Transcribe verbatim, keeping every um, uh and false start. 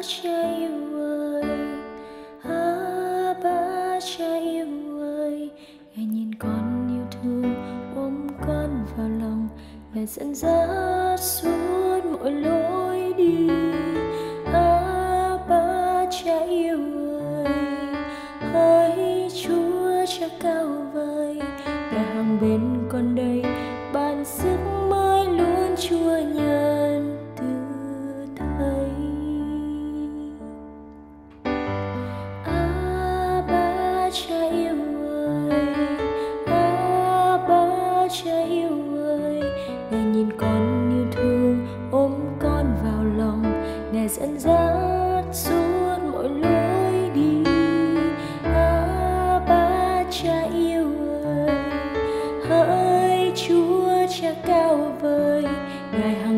cha yêu ơi, à, ba cha yêu ơi, ngài nhìn con yêu thương ôm con vào lòng, ngài dẫn dắt suốt mọi lối đi. À, ba cha yêu ơi, hỡi Chúa cha cao vời, ngài hàng bên con đây ban sức mới luôn Chúa nhân từ thấy. À, ba cha yêu ơi, à, ba cha yêu ơi, ngài nhìn con yêu thương ôm con vào lòng, ngài dẫn dắt suốt mọi lối đi. À, ba cha yêu ơi, hỡi Chúa cha cao vời, ngài